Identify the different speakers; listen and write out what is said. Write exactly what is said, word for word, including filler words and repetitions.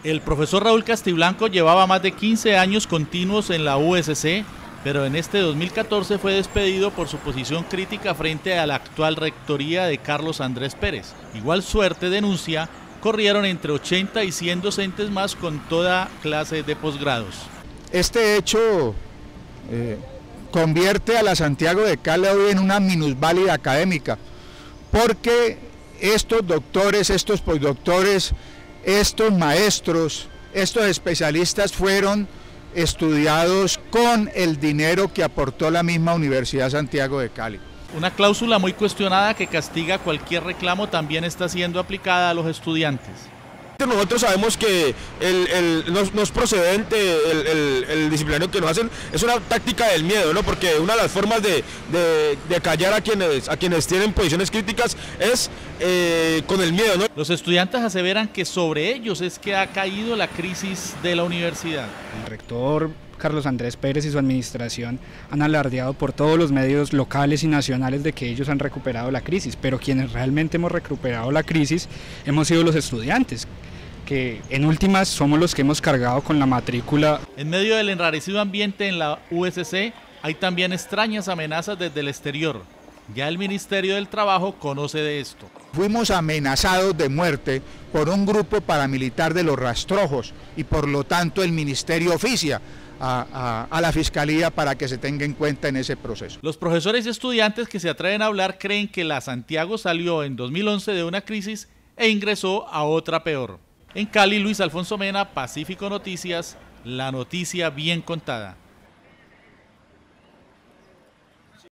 Speaker 1: El profesor Raúl Castiblanco llevaba más de quince años continuos en la U S C, pero en este dos mil catorce fue despedido por su posición crítica frente a la actual rectoría de Carlos Andrés Pérez. Igual suerte, denuncia, corrieron entre ochenta y cien docentes más con toda clase de posgrados.
Speaker 2: Este hecho eh, convierte a la Santiago de Cali hoy en una minusválida académica, porque estos doctores, estos postdoctores, estos maestros, estos especialistas fueron estudiados con el dinero que aportó la misma Universidad Santiago de Cali.
Speaker 1: Una cláusula muy cuestionada que castiga cualquier reclamo también está siendo aplicada a los estudiantes.
Speaker 3: Nosotros sabemos que el, el, no, no es procedente el, el, el disciplinario que nos hacen, es una táctica del miedo, ¿no? Porque una de las formas de, de, de callar a quienes, a quienes tienen posiciones críticas es eh, con el miedo, ¿no?
Speaker 1: Los estudiantes aseveran que sobre ellos es que ha caído la crisis de la universidad.
Speaker 4: El rector Carlos Andrés Pérez y su administración han alardeado por todos los medios locales y nacionales de que ellos han recuperado la crisis, pero quienes realmente hemos recuperado la crisis hemos sido los estudiantes, que en últimas somos los que hemos cargado con la matrícula.
Speaker 1: En medio del enrarecido ambiente en la U S C hay también extrañas amenazas desde el exterior. Ya el Ministerio del Trabajo conoce de esto.
Speaker 2: Fuimos amenazados de muerte por un grupo paramilitar de los Rastrojos y por lo tanto el Ministerio oficia a, a, a la Fiscalía para que se tenga en cuenta en ese proceso.
Speaker 1: Los profesores y estudiantes que se atreven a hablar creen que la Santiago salió en dos mil once de una crisis e ingresó a otra peor. En Cali, Luis Alfonso Mena, Pacífico Noticias, la noticia bien contada.